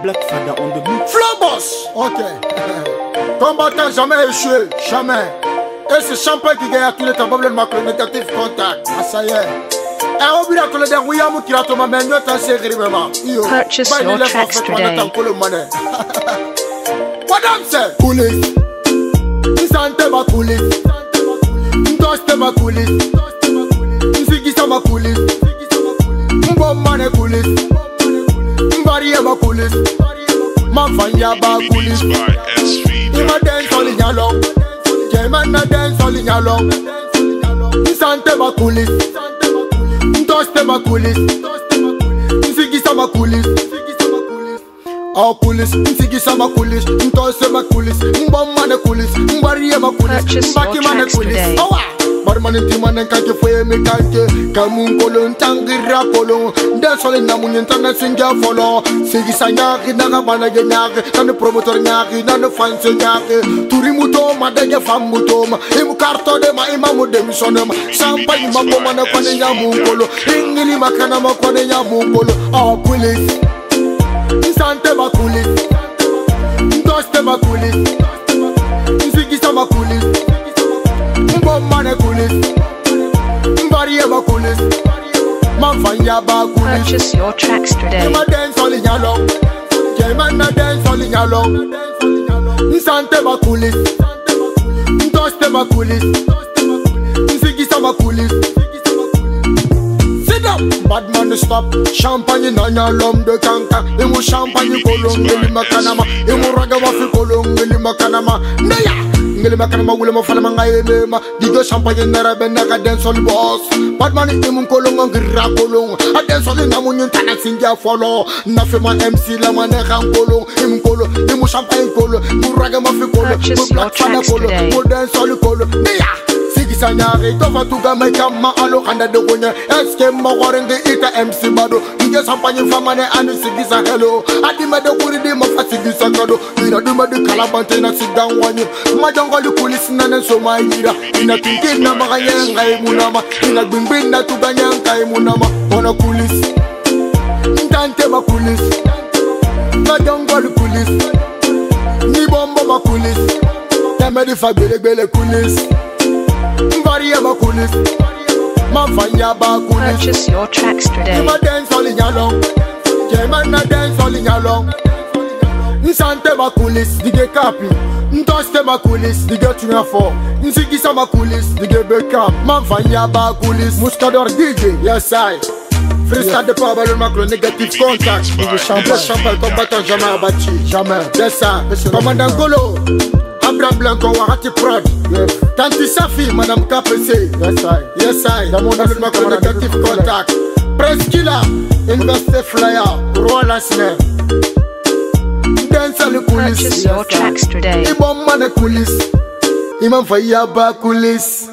Black Father on the beat. Flobos. Ok. Combattant jamais échoué, jamais. Et c'est Champagne qui gagne à tous les temps. Problème macro négatif contact. Ah ça y est. Et on vient que le dernier William qui a tombé mais nous t'en sais vraiment. Purchase your tracks today. Madame c'est police. Sante ma police. Toste ma police. Nsigisa ma police. Mbomane police. Mbariye ma police. Mafanya ba police. Ima dance all in your long. Jayman na dance all in your long. Sante ma police. Toste ma police. Nsigisa ma police. Oh police, nsigisa ma police. Ntose ma police. Mbomane police. Mbariye ma police. Mbaki mane police. Owa. Barman intimane kake foye me kake. Kamun kolon tangira kolon. Desole na munyentana singa follow. Sigisa nyaki na bana nyaki. Nane promotor nyaki, nane fans nyaki. Turimuto madege fambuto ma. Imu karto de ma imamu demisone ma. Sampa ima koma na kwane nyamu kolo. Ingili makana ma kwane nyamu kolo. Oh police. Sante ma police. Toste ma police. Sigisa ma police. Mbomane police. Mbariye ma police. Mafanya ba police. Purchase your tracks today. Ima dance all in your long. Jayman na dance all in your long. Sante ma police. Toste ma police. Sigisa ma police. Sit up, bad man stop. Champagne na nyalom de kanka. Imu champagne kolong ngeli makanama. Imu raga wafi kolong ngeli makanama. Naya ngeli makanama wule mo fala mangaye mema. Digo champagne nera benaka dance all boss. Bad man imu kolong ngira kolong. A dance all na munyin tana sinja follow. Na fe ma MC la maneka kolong. Imu kolong, imu champagne kolong. Imu raga wafi kolong. Purchase your tracks today. Imu dance all kolong. Naya Sanyari tova tuga meka ma alo kanda de gonya eske ma gorenge ita MC bado nge champagne famane anu sigisa hello adi ma de kuri de ma fasigisa kado ina de ma de kalabante na sidan wanyu ma jangoli police na ne so ma ira ina tinki na ma ganya ngai munama ina bimbin na tuga nyangai munama ona police ntante ma police na jangoli police ni bombo ma police temedi fa bele police Mbariye ma police. Mafanya ba police. Purchase your tracks today. Ima dance all in your long. Jayman na dance all in your long. Nsante ma police, dige kapi. Ntoste ma police, dige tunafo. Nsigisa ma police, dige beka. Mafanya ba police. Muscador DJ, yes I. Freestyle de pas ballon macro négatif contact. Champagne combattant jamais abattu, jamais. Yes I. Commandant Golo. Abraham Blanco, Warati Prod. Tanti Safi, Madame KPC. Yes, I. Dans mon avis, ma négatif contact. Preskila, Investé Flyer, Roi Lasner. Dance à le coulisses. Purchase your tracks today. Ibom Mane coulisses. Imam Fayaba coulisses.